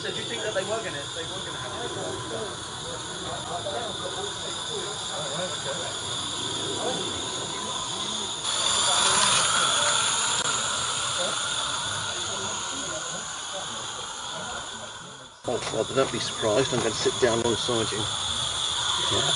So do you think that they were going to have it? Oh Father, don't be surprised, I'm going to sit down alongside you. Yeah.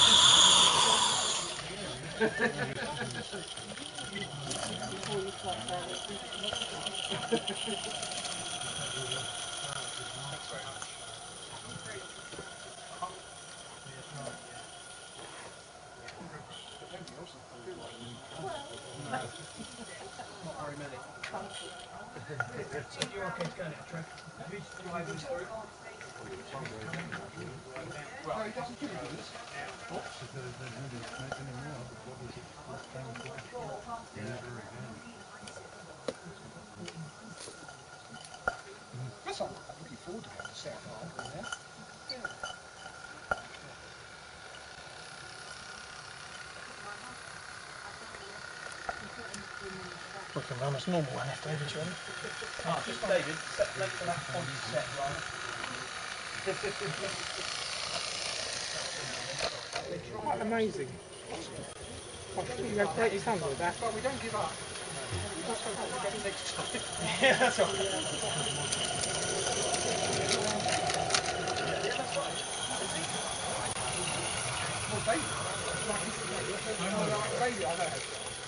That's all. I'm looking forward to going to South Harbour now. We can run as normal one if David, you want. Ah, just David, set length of that point set right. Quite amazing. I think you have great fun with that. But we don't give up. That's what we'll get next time. Yeah, that's all right. Well, David. David, I know.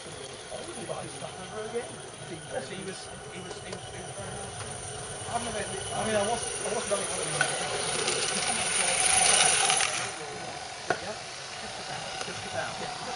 So he was very nice. I mean, I wasn't on it. Just about.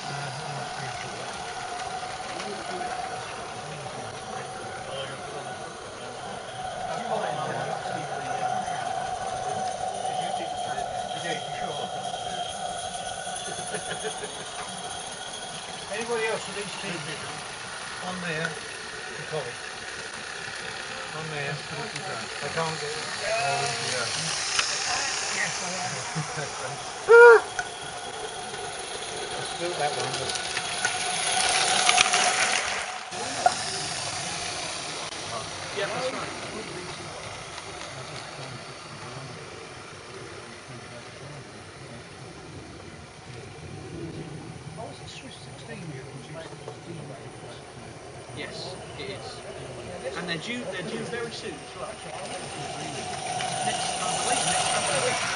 Anybody else with these things? On there, the college. On there, I can't get it. Oh, yeah. I spilled that one. Yeah, that's right. Oh, was it Swiss 16 you produced the D-Rails? Yes, it is. And they're due very soon as well. Next, I believe, next couple of weeks.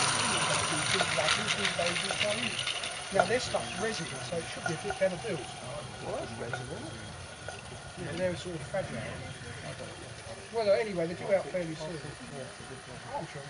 Now this stuff's resin, so it should be a bit better built. Well, that's reasonable. Yeah, they're sort of fragile. Well, anyway, they're due out fairly soon. I'm sure.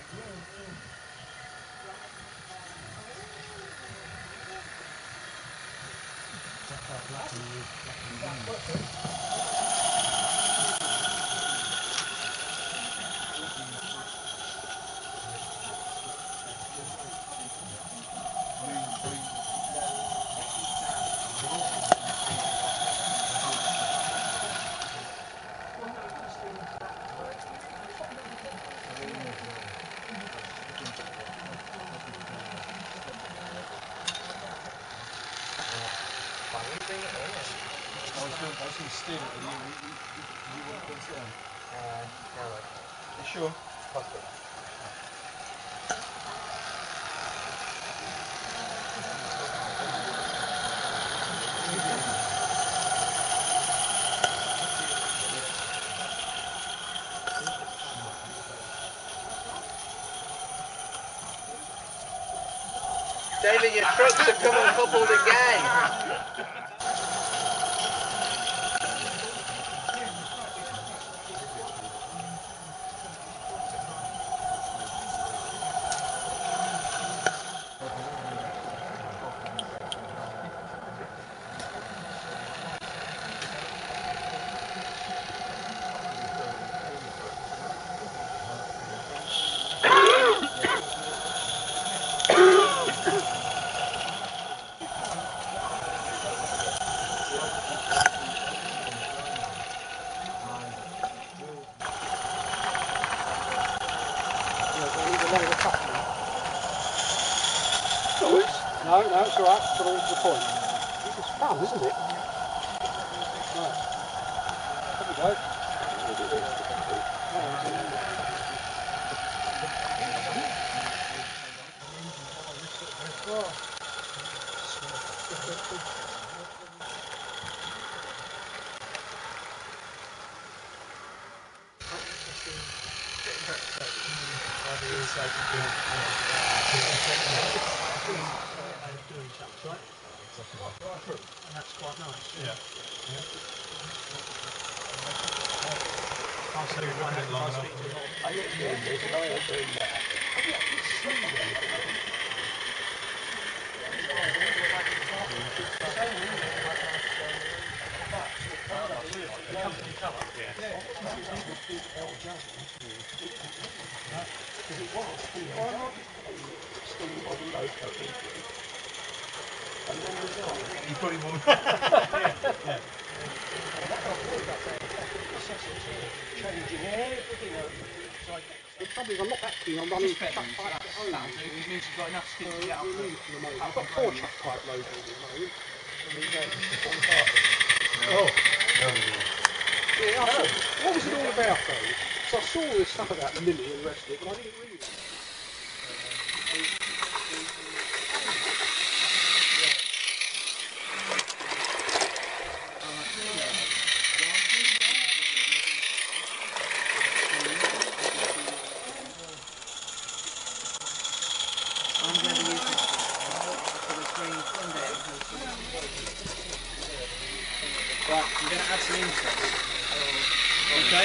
I was going to steal it and you wouldn't put it on. You sure? Possible. David, your trucks have come uncoupled again. No, it's all right. Put it on to the point. It's fun, isn't it? Right. There we go. And that's quite nice. Yeah. Can't say You've left it long enough. You probably won't. Changing everything over. The trouble is I'm not that keen on running chuck pipe at home. That'll do, which means you've got enough skin to get up to. I've got 4 chuck pipe loads at the moment. Oh. Yeah, I thought, what was it all about though? So I saw all this stuff about Lily and the rest of it, but I didn't read it. Right, I'm going to add some interest. Okay?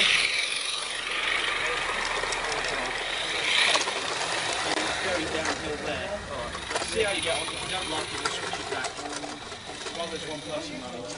It's going downhill there. Alright. See how you get on. If you don't like it, we'll switch it back. While there's one person running.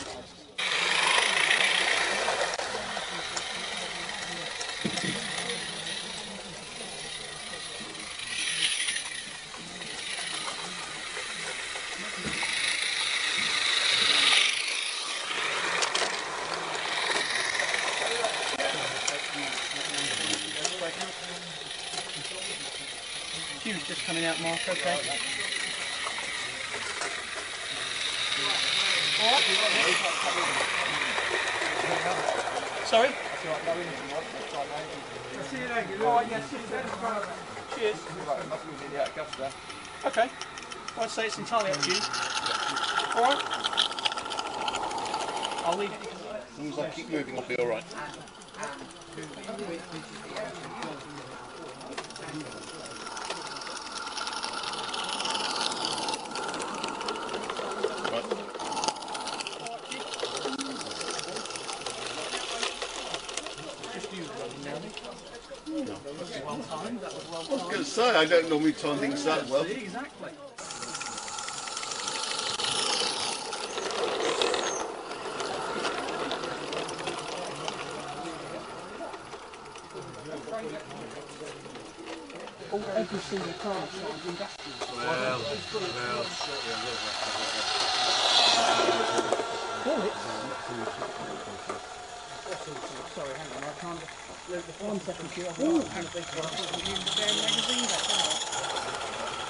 Huge just coming out, Mark, okay. Sorry? See you later. Oh, yes, cheers. Okay. Well, I'd say it's entirely up to you. Alright. I'll leave it. As long as I keep moving, I'll be alright. Well timed, that was well I was going to say, I don't normally time things that well. timed. Exactly. Every single car is industrial. Well. Sorry, hang on, I can't. Look, the 1 second here, I've got a big one. I'm using the damn magazine back now.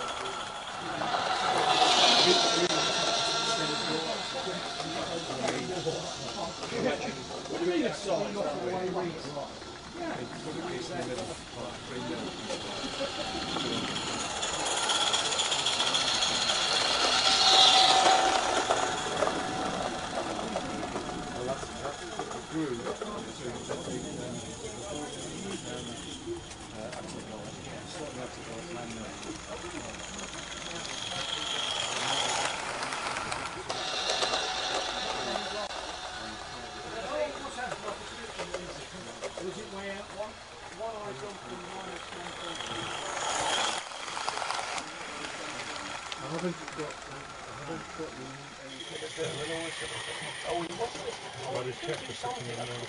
Well, his check was sitting in the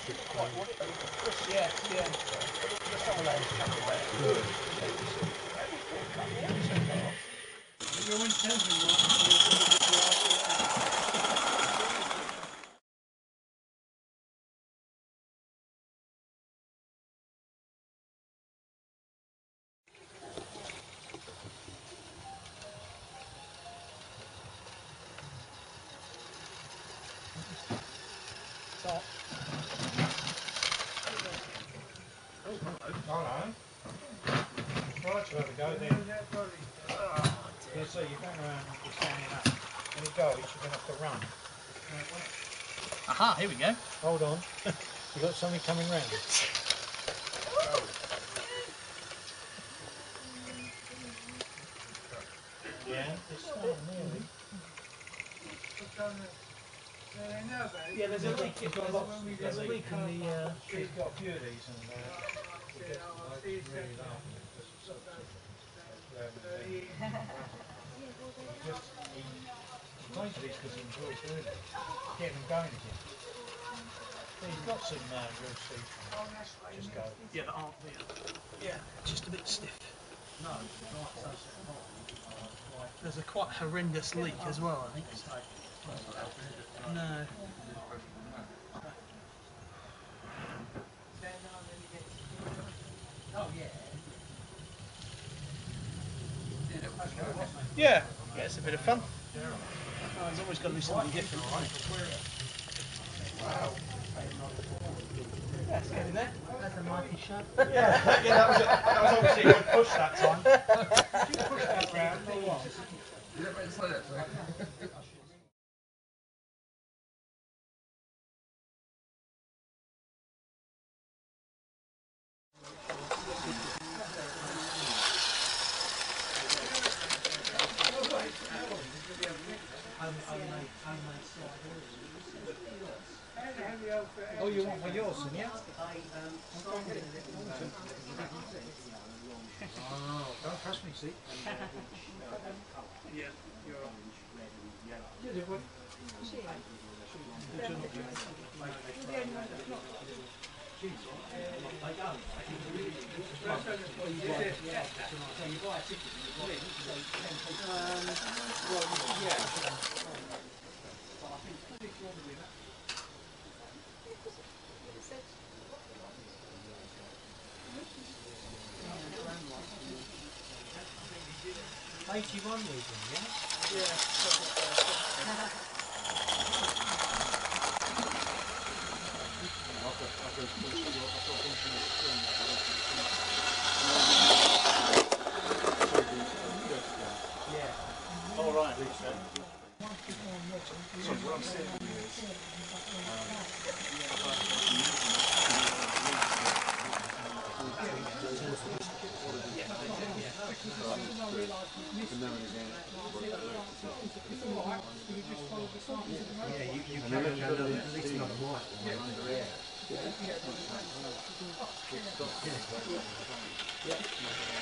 Hello. Well, let's have a go then. Yeah, so you're going around and you're standing up. When you go, you're going to have to run. Aha, here we go. Hold on. You've got something coming round. nearly. Yeah, there's a leak. There's a leak in the. She's got a few of these and it gets really laughing because it's so he complains of these because he enjoys doing it, getting them going again. He's got some real seeds. Just go. Yeah, that aren't there. Yeah, just a bit stiff. No, There's a quite horrendous leak as well, I think. No. Yeah, yeah, it's a bit of fun. Oh, there's always got to be something different, right? Yeah, it's getting there. That's a mighty shot. yeah, that was obviously a good push that time. Did you push that round or what? You don't make the slide actually. Oh, you want one yours, then, yeah? Oh, don't press me, see? Yeah, you're right. Yeah, they would. Yeah. 81 region, yeah? Yeah. All right, Lisa. So what I'm saying is,